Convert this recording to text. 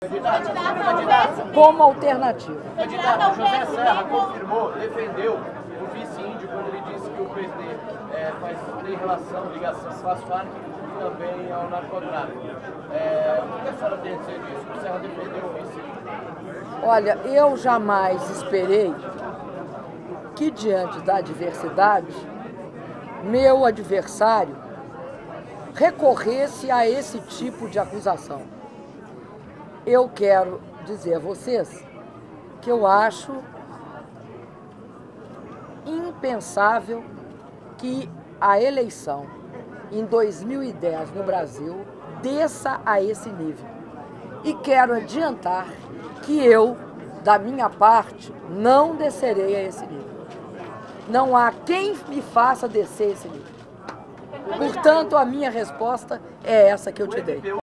como alternativa. Candidato, José Serra confirmou, defendeu o vice-índio quando ele disse que o PT tem relação, ligação com as Farc e também ao narcotráfico. O que a senhora tem a dizer disso? O Serra defendeu o vice-índio? Olha, eu jamais esperei que, diante da adversidade, meu adversário recorresse a esse tipo de acusação. Eu quero dizer a vocês que eu acho impensável que a eleição em 2010 no Brasil desça a esse nível. E quero adiantar que eu, da minha parte, não descerei a esse nível. Não há quem me faça descer esse nível. Portanto, a minha resposta é essa que eu te dei.